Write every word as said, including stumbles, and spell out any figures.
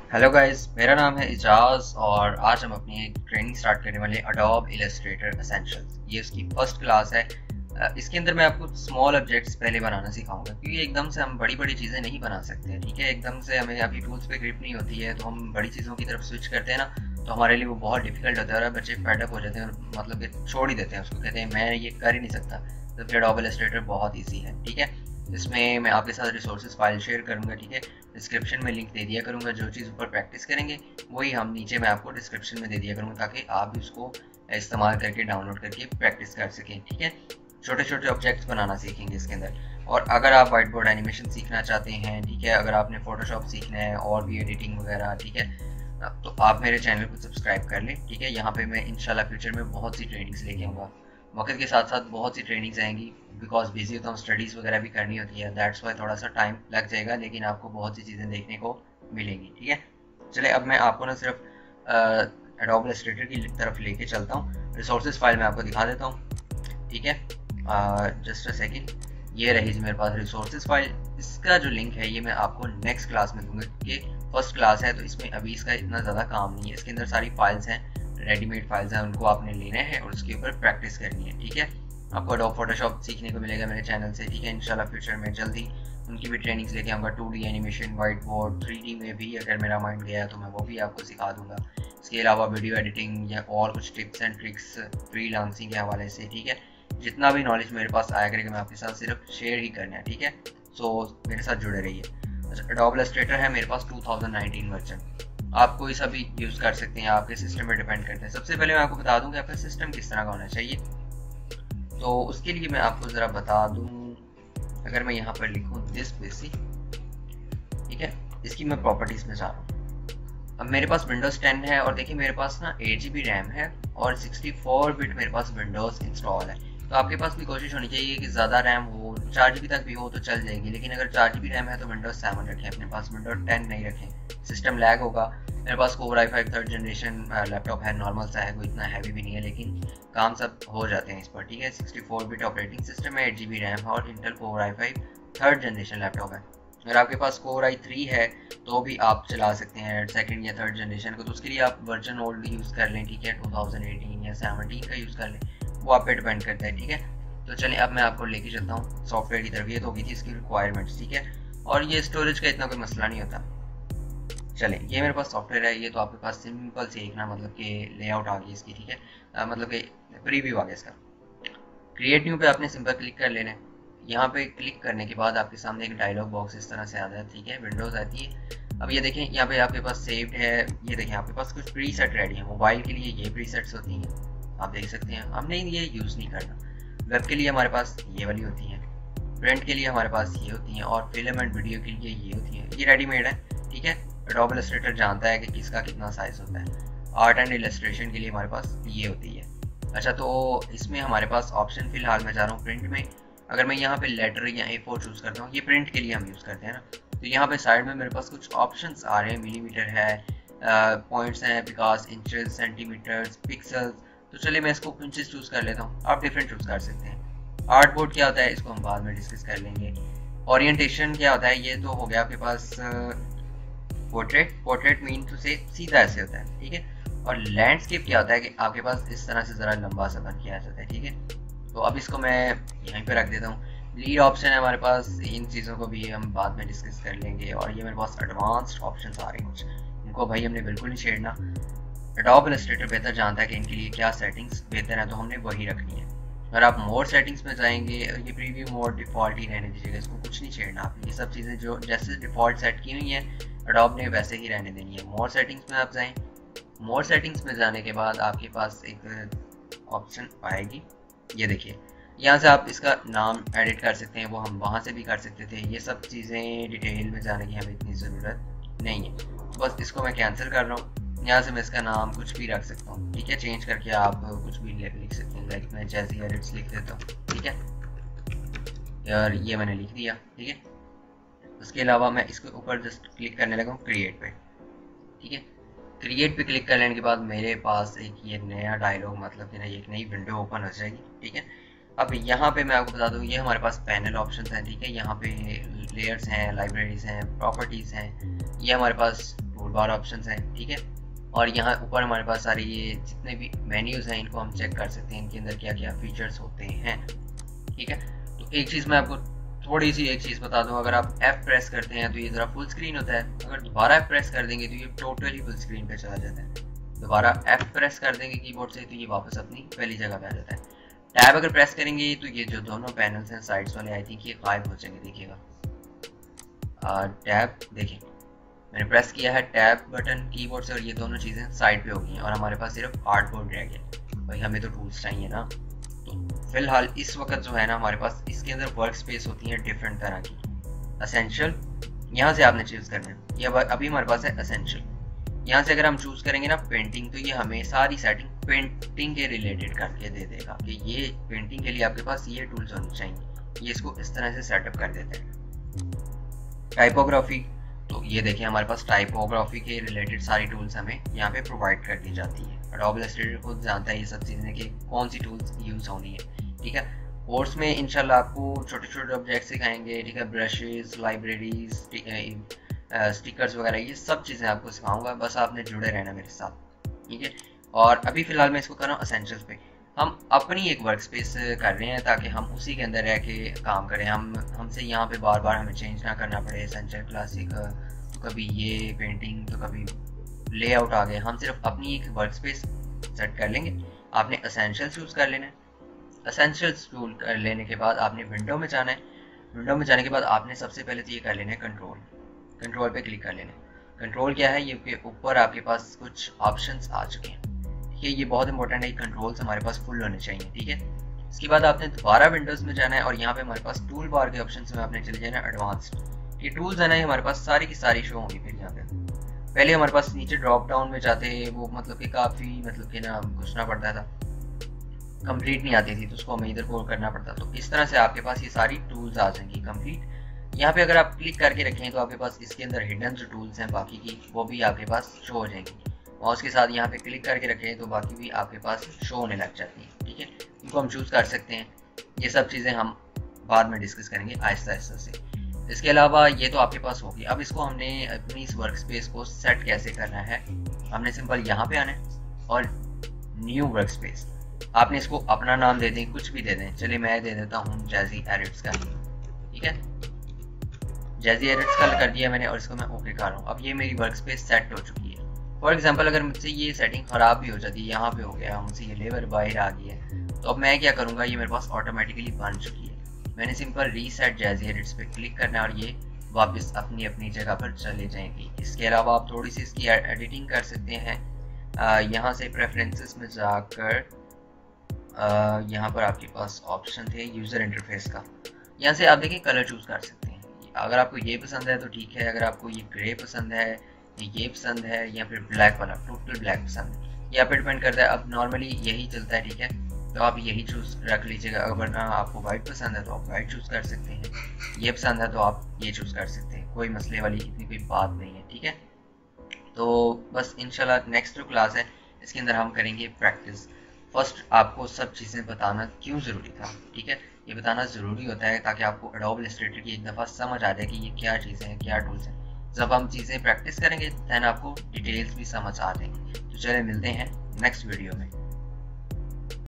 Hello guys, मेरा नाम है इजाज और आज हम अपनी एक ट्रेनिंग स्टार्ट करने वाले अडोब इलस्ट्रेटर एसेंशियल्स। ये उसकी फर्स्ट क्लास है। अ, इसके अंदर मैं आपको स्मॉल ऑब्जेक्ट्स पहले बनाना सिखाऊंगा, क्योंकि एकदम से हम बड़ी बड़ी चीज़ें नहीं बना सकते। ठीक है, एकदम से हमें अभी टूल्स पे ग्रिप नहीं होती है, तो हम बड़ी चीज़ों की तरफ स्विच करते हैं ना, तो हमारे लिए वो बहुत डिफिकल्ट होता है और बच्चे फेडअप हो जाते हैं और मतलब कि छोड़ ही देते हैं उसको, कहते हैं मैं ये कर ही नहीं सकता। तो फिर अडोब इलस्ट्रेटर बहुत ईजी है। ठीक है, इसमें मैं आपके साथ रिसोर्सेज फाइल शेयर करूंगा। ठीक है, डिस्क्रिप्शन में लिंक दे दिया करूंगा। जो चीज़ ऊपर प्रैक्टिस करेंगे वही हम नीचे मैं आपको डिस्क्रिप्शन में दे दिया करूंगा, ताकि आप भी उसको इस्तेमाल करके डाउनलोड करके प्रैक्टिस कर सकें। ठीक है, छोटे छोटे ऑब्जेक्ट्स बनाना सीखेंगे इसके अंदर। और अगर आप वाइट बोर्ड एनिमेशन सीखना चाहते हैं, ठीक है, अगर आपने फोटोशॉप सीखना है और भी एडिटिंग वगैरह, ठीक है, तो आप मेरे चैनल को सब्सक्राइब कर लें। ठीक है, यहाँ पे मैं इंशाल्लाह फ्यूचर में बहुत सी ट्रेनिंग्स लेके आऊँगा। वक्त के साथ साथ बहुत सी ट्रेनिंग्स आएंगी, बिकॉज बिजी होता हूँ, स्टडीज़ वगैरह भी करनी होती है, दैट्स वाई थोड़ा सा टाइम लग जाएगा, लेकिन आपको बहुत सी चीज़ें देखने को मिलेंगी। ठीक है, चले अब मैं आपको ना सिर्फ एडोब इलस्ट्रेटर की तरफ लेके चलता हूँ। रिसोर्सेज फाइल मैं आपको दिखा देता हूँ। ठीक है, जस्ट अ सेकेंड, ये रही जी मेरे पास रिसोर्सेज फाइल। इसका जो लिंक है ये मैं आपको नेक्स्ट क्लास में दूंगा, क्योंकि फर्स्ट क्लास है तो इसमें अभी इसका इतना ज़्यादा काम नहीं है। इसके अंदर सारी फाइल्स हैं, रेडीमेड फाइल्स हैं, उनको आपने लेने हैं और उसके ऊपर प्रैक्टिस करनी है। ठीक है, आपको अडोब फोटोशॉप सीखने को मिलेगा मेरे चैनल से। ठीक है, इंशाल्लाह फ्यूचर में जल्दी उनकी भी ट्रेनिंग्स लेके आऊँगा। Two D animation, white board, three D में भी अगर मेरा माइंड गया है तो मैं वो भी आपको सिखा दूंगा। इसके अलावा वीडियो एडिटिंग या और कुछ टिप्स एंड ट्रिक्स फ्रीलांसिंग के हवाले से। ठीक है, जितना भी नॉलेज मेरे पास आया करेगा मैं आपके साथ सिर्फ शेयर ही करना है। ठीक है, सो मेरे साथ जुड़े रहिए। अच्छा, अडोब इलस्ट्रेटर है मेरे पास टू थाउजेंड नाइनटीन वर्जन। आप कोई सा भी यूज़ कर सकते हैं, आपके सिस्टम पे डिपेंड करते हैं। सबसे पहले मैं आपको बता दूं कि आपका सिस्टम किस तरह का होना चाहिए। तो उसके लिए मैं आपको ज़रा बता दूं, अगर मैं यहाँ पर लिखूँ दिस पीसी, ठीक है, इसकी मैं प्रॉपर्टीज़ में जा रहा हूँ। अब मेरे पास विंडोज़ टेन है और देखिए मेरे पास ना एट जी बी रैम है और सिक्सटी फोर बिट मेरे पास विंडोज़ इंस्टॉल है। तो आपके पास भी कोशिश होनी चाहिए कि ज़्यादा रैम हो, चार जी बी तक भी हो तो चल जाएगी, लेकिन अगर चार जी बी रैम है तो विंडोज सेवन रखें अपने पास, विंडोज टेन नहीं रखें, सिस्टम लैग होगा। मेरे पास core I five third generation laptop है, नॉर्मल सा है, कोई इतना हैवी भी नहीं है, लेकिन काम सब हो जाते हैं इस पर। ठीक है, sixty four bit operating system है, एट जी बी रैम है और Intel core I five third generation laptop है। अगर आपके पास कोर आई थ्री है तो भी आप चला सकते हैं सेकंड या थर्ड जनरेशन को, तो उसके लिए आप वर्जन ओल्ड यूज़ कर लें। ठीक है, टू थाउजेंड एटीन या सेवनटीन का यूज़ कर लें, वो आप पे डिपेंड करता है। ठीक है, तो चलिए अब मैं आपको लेके चलता हूँ सॉफ्टवेयर की तरफ। ये तो होगी थी इसकी रिक्वायरमेंट्स। ठीक है, और ये स्टोरेज का इतना कोई मसला नहीं होता। चलें, ये मेरे पास सॉफ्टवेयर है, ये तो आपके पास सिंपल से एक ना मतलब कि लेआउट आ गई इसकी। ठीक है, आ, मतलब कि प्रीव्यू आ गया इसका। क्रिएट न्यू पे आपने सिंपल क्लिक कर लेना है। यहाँ पे क्लिक करने के बाद आपके सामने एक डायलॉग बॉक्स इस तरह से आता है। ठीक है, विंडोज आती है। अब ये देखें यहाँ पे आपके पास सेव्ड है, ये देखें आपके पास कुछ प्रीसेट रेडी है। मोबाइल के लिए ये प्रीसेट्स होती हैं, आप देख सकते हैं, हमने ये यूज़ नहीं करना। वेब के लिए हमारे पास ये वाली होती हैं, प्रिंट के लिए हमारे पास ये होती हैं और फिल्म एंड वीडियो के लिए ये होती हैं। ये रेडीमेड है। ठीक है, अडोब इलस्ट्रेटर जानता है कि किसका कितना साइज होता है। आर्ट एंड इलस्ट्रेशन के लिए हमारे पास ये होती है। अच्छा, तो इसमें हमारे पास ऑप्शन फिलहाल मैं जा रहा हूँ प्रिंट में। अगर मैं यहाँ पे लेटर या ए फोर चूज़ करता हूँ, ये प्रिंट के लिए हम यूज़ करते हैं ना, तो यहाँ पे साइड में मेरे पास कुछ ऑप्शंस आ रहे हैं। मिलीमीटर है, पॉइंट्स हैं, पिकास, इंचेस, सेंटीमीटर्स, पिक्सल्स। तो चलिए मैं इसको इंचेस चूज़ कर लेता हूँ, आप डिफरेंट चूज़ कर सकते हैं। आर्ट बोर्ड क्या होता है इसको हम बाद में डिस्कस कर लेंगे। ओरिएंटेशन क्या होता है, ये तो हो गया आपके पास पोर्ट्रेट। पोर्ट्रेट मीन टू से सीधा ऐसे होता है। ठीक है, और लैंडस्केप क्या होता है कि आपके पास इस तरह से ज़रा लंबा सा बन किया जाता है। ठीक है, तो अब इसको मैं यहीं पे रख देता हूँ। लीड ऑप्शन है हमारे पास, इन चीज़ों को भी हम बाद में डिस्कस कर लेंगे। और ये मेरे पास एडवांस्ड ऑप्शंस आ रहे हैं कुछ, इनको भाई हमने बिल्कुल नहीं छेड़ना। अडोब इलस्ट्रेटर बेहतर जानता है कि इनके लिए क्या सेटिंग्स बेहतर है, तो हमने वही रखनी है। अगर आप मोर सेटिंग्स में जाएंगे, ये प्रीव्यू मोड डिफ़ॉल्ट ही रहने दीजिएगा, इसको कुछ नहीं छेड़ना आपने। ये सब चीज़ें जो जैसे डिफ़ॉल्ट सेट की हुई हैं अडोब ने वैसे ही रहने देनी है। मोर सेटिंग्स में आप जाएँ, मोर सेटिंग्स में जाने के बाद आपके पास एक ऑप्शन आएगी, ये देखिए, यहाँ से आप इसका नाम एडिट कर सकते हैं, वो हम वहाँ से भी कर सकते थे। ये सब चीज़ें डिटेल में जाने की हमें इतनी ज़रूरत नहीं है, तो बस इसको मैं कैंसिल कर रहा हूँ। यहाँ से मैं इसका नाम कुछ भी रख सकता हूँ। ठीक है, चेंज करके आप कुछ भी लिख सकते हैं, लाइक मैं जैसी एडिट्स लिख देता हूँ। ठीक है यार, ये मैंने लिख दिया। ठीक है, उसके अलावा मैं इसके ऊपर जस्ट क्लिक करने लगा हूँ क्रिएट पे। ठीक है, क्रिएट पे क्लिक करने के बाद मेरे पास एक ये नया डायलॉग मतलब कि ना एक नई विंडो ओपन हो जाएगी। ठीक है, अब यहाँ पे मैं आपको बता दूँ, ये हमारे पास पैनल ऑप्शंस हैं। ठीक है, यहाँ पे लेयर्स हैं, लाइब्रेरीज हैं, प्रॉपर्टीज़ हैं, ये हमारे पास टूल बारह ऑप्शन हैं, ठीक है। और यहाँ ऊपर हमारे पास सारे ये जितने भी मेन्यूज़ हैं इनको हम चेक कर सकते हैं, इनके अंदर क्या क्या फीचर्स होते हैं, ठीक है। तो एक चीज़ मैं आपको थोड़ी सी एक चीज़ बता दूं, अगर आप F प्रेस करते हैं तो ये ज़रा फुल स्क्रीन होता है, अगर दोबारा F प्रेस कर देंगे तो ये टोटली फुल स्क्रीन पे चला जाता है। दोबारा F प्रेस कर देंगे कीबोर्ड से तो ये वापस अपनी पहली जगह पे आ जाता है। टैब अगर प्रेस करेंगे तो ये जो दोनों पैनल्स हैं साइड्स वाले, आई थिंक ये गायब हो जाएंगे, देखिएगा। टैब देखिए मैंने प्रेस किया है टैब बटन कीबोर्ड से और ये दोनों चीज़ें साइड पे हो गई हैं और हमारे पास सिर्फ आर्टबोर्ड रह गया। भाई हमें तो टूल्स चाहिए ना। तो फिलहाल इस वक्त जो है ना हमारे पास इसके अंदर वर्क स्पेस होती है डिफरेंट तरह की। असेंशियल यहाँ से आपने चूज़ करना है, ये अभी हमारे पास है असेंशियल। यहाँ से अगर हम चूज़ करेंगे ना पेंटिंग, तो ये हमें सारी सेटिंग पेंटिंग के रिलेटेड करके दे देगा कि ये पेंटिंग के लिए आपके पास ये टूल्स होने चाहिए। ये इसको इस तरह से सेटअप कर देते हैं। टाइपोग्राफी, तो ये देखिए हमारे पास टाइपोग्राफी के रिलेटेड सारी टूल्स हमें यहाँ पे प्रोवाइड कर दी जाती है। एडोब इलस्ट्रेटर खुद जानता है ये सब चीज़ें कि कौन सी टूल्स यूज़ होनी है, ठीक है। कोर्स में इंशाल्लाह आपको छोटे छोटे ऑब्जेक्ट सिखाएंगे, ठीक है। ब्रशेस, लाइब्रेरीज, स्टिकर्स वगैरह ये सब चीज़ें आपको सिखाऊंगा, बस आपने जुड़े रहना मेरे साथ, ठीक है। और अभी फिलहाल मैं इसको कर रहा हूँ असेंशियल्स पे। हम अपनी एक वर्क स्पेस कर रहे हैं ताकि हम उसी के अंदर रह के काम करें, हम हमसे यहाँ पे बार बार हमें चेंज ना करना पड़े। एसेंशियल, क्लासिक, तो कभी ये पेंटिंग, तो कभी लेआउट आ गए। हम सिर्फ अपनी एक वर्क स्पेस सेट कर लेंगे। आपने असेंशियल्स चूज़ कर लेना है। असेंशियल्स टूल कर लेने के बाद आपने विंडो में जाना है। विंडो में जाने के बाद आपने सबसे पहले तो ये कर लेना है कंट्रोल। कंट्रोल पे क्लिक कर लेना है। कंट्रोल क्या है, ये के ऊपर आपके पास कुछ ऑप्शंस आ चुके हैं, ठीक है। ये बहुत इंपॉर्टेंट है, कंट्रोल्स हमारे पास फुल होने चाहिए, ठीक है। इसके बाद आपने दोबारा विंडोज में जाना है और यहाँ पे हमारे पास टूल बार के ऑप्शन में आपने चले जाना है एडवांस्ड। ये टूल्स है ना, हमारे पास सारी की सारी शो होंगी। फिर यहाँ पे पहले हमारे पास नीचे ड्रॉप डाउन में जाते वो मतलब कि काफ़ी मतलब कि ना घुसना पड़ता था, कंप्लीट नहीं आती थी तो उसको हमें इधर को करना पड़ता। तो इस तरह से आपके पास ये सारी टूल्स आ जाएंगी कंप्लीट। यहाँ पे अगर आप क्लिक करके रखें तो आपके पास इसके अंदर हिडन जो टूल्स हैं बाकी की वो भी आपके पास शो हो जाएंगी। माउस के साथ यहाँ पे क्लिक करके रखें तो बाकी भी आपके पास शो होने लग जाती हैं, ठीक है। इनको हम चूज़ कर सकते हैं। ये सब चीज़ें हम बाद में डिस्कस करेंगे आहिस्ता आहिस्ता से। इसके अलावा ये तो आपके पास होगी। अब इसको हमने अपनी इस वर्क स्पेस को सेट कैसे करना है, हमने सिंपल यहाँ पे आना है और न्यू वर्क स्पेस, आपने इसको अपना नाम दे दें, कुछ भी दे दें। चलिए मैं दे देता हूँ जैजी एडिट्स का, ठीक है। जैजी एडिट्स का कर दिया मैंने और इसको मैं ओके कर रहा हूँ। अब ये मेरी वर्क स्पेस सेट हो चुकी है। फॉर एग्जाम्पल अगर मुझसे ये सेटिंग ख़राब भी हो जाती है, यहाँ पे हो गया मुझसे ये लेबर बाहर आ गई है, तो अब मैं क्या करूँगा, ये मेरे पास ऑटोमेटिकली बन चुकी है। मैंने सिंपल रीसेट जैजी एडिट्स पे क्लिक करना है और ये वापस अपनी अपनी जगह पर चले जाएंगी। इसके अलावा आप थोड़ी सी इसकी एडिटिंग कर सकते हैं। यहाँ से प्रेफरेंसेस में जाकर यहाँ पर आपके पास ऑप्शन थे यूज़र इंटरफेस का, यहाँ से आप देखिए कलर चूज़ कर सकते हैं। अगर आपको ये पसंद है तो ठीक है, अगर आपको ये ग्रे पसंद है, ये पसंद है, या फिर ब्लैक वाला टोटल ब्लैक पसंद है, ये आप पे डिपेंड करता है। अब नॉर्मली यही चलता है, ठीक है, तो आप यही चूज़ रख लीजिएगा। अगर आपको वाइट पसंद है तो आप वाइट चूज़ कर सकते हैं, ये पसंद है तो आप ये चूज़ कर सकते हैं। कोई मसले वाली इतनी कोई बात नहीं है, ठीक है। तो बस इंशाल्लाह नेक्स्ट जो क्लास है इसके अंदर हम करेंगे प्रैक्टिस। फर्स्ट आपको सब चीज़ें बताना क्यों ज़रूरी था, ठीक है। ये बताना ज़रूरी होता है ताकि आपको एडोब इलस्ट्रेटर की एक दफ़ा समझ आ जाए कि ये क्या चीज़ें हैं, क्या टूल्स हैं। जब हम चीज़ें प्रैक्टिस करेंगे दैन आपको डिटेल्स भी समझ आ जाएंगी। तो चलिए मिलते हैं नेक्स्ट वीडियो में।